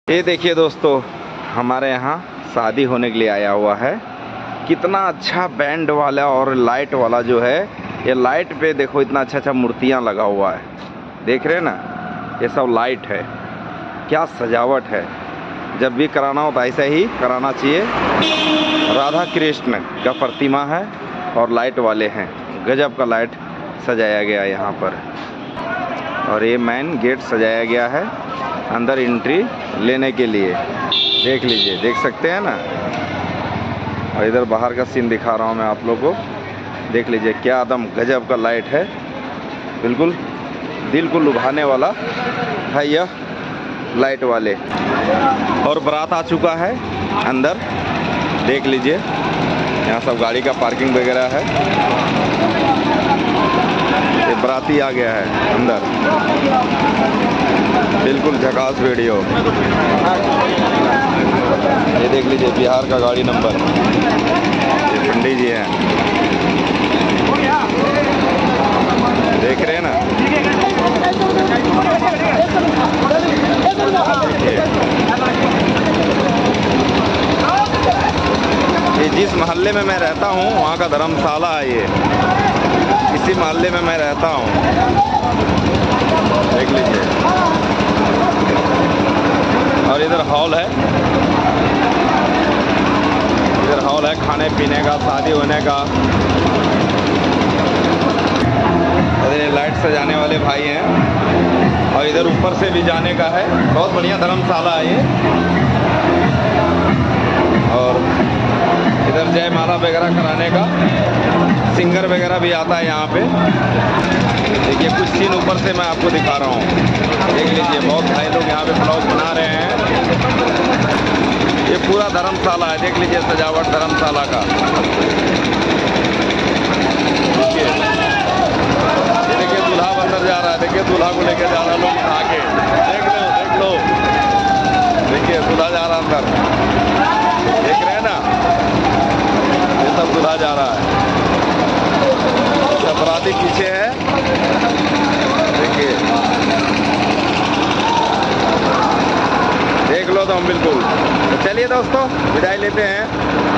ये देखिए दोस्तों, हमारे यहाँ शादी होने के लिए आया हुआ है। कितना अच्छा बैंड वाला और लाइट वाला जो है, ये लाइट पे देखो इतना अच्छा मूर्तियाँ लगा हुआ है। देख रहे हैं ना, ये सब लाइट है। क्या सजावट है। जब भी कराना हो तो ऐसा ही कराना चाहिए। राधा कृष्ण का प्रतिमा है और लाइट वाले हैं। गजब का लाइट सजाया गया यहाँ पर। और ये मेन गेट सजाया गया है अंदर एंट्री लेने के लिए। देख लीजिए, देख सकते हैं ना। और इधर बाहर का सीन दिखा रहा हूँ मैं आप लोगों को। देख लीजिए क्या एकदम गजब का लाइट है। बिल्कुल दिल को लुभाने वाला है यह लाइट वाले। और बारात आ चुका है अंदर। देख लीजिए यहाँ सब गाड़ी का पार्किंग वगैरह है। ये बाराती आ गया है अंदर। बिल्कुल झकास वीडियो। ये देख लीजिए बिहार का गाड़ी नंबर। ये पंडित जी हैं, देख रहे हैं ना। ये जिस मोहल्ले में मैं रहता हूँ वहाँ का धर्मशाला है। ये इसी मोहल्ले में मैं रहता हूँ। देख लीजिए। और इधर हॉल है। इधर हॉल है खाने पीने का, शादी होने का। इधर लाइट सजाने वाले भाई हैं। और इधर ऊपर से भी जाने का है। बहुत बढ़िया धर्मशाला है ये। और इधर जयमाला वगैरह कराने का सिंगर वगैरह भी आता है यहाँ पे। देखिए कुछ सीन ऊपर से मैं आपको दिखा रहा हूँ। देख लीजिए बहुत भाई लोग यहाँ पे ब्लॉग बना रहे हैं। ये पूरा धर्मशाला है। देख लीजिए सजावट धर्मशाला का। देखिए ये देखिए दूल्हा अंदर जा रहा है। देखिए दूल्हा को लेकर जा रहा है लोग उठा के। देख लो, देख लो। देखिए दूल्हा जा रहा है अंदर। देख रहे हैं ना, ये सब दूल्हा जा रहा है। सब बराती पीछे है। देखिए देख लो तो हम बिल्कुल। तो चलिए दोस्तों विदाई लेते हैं।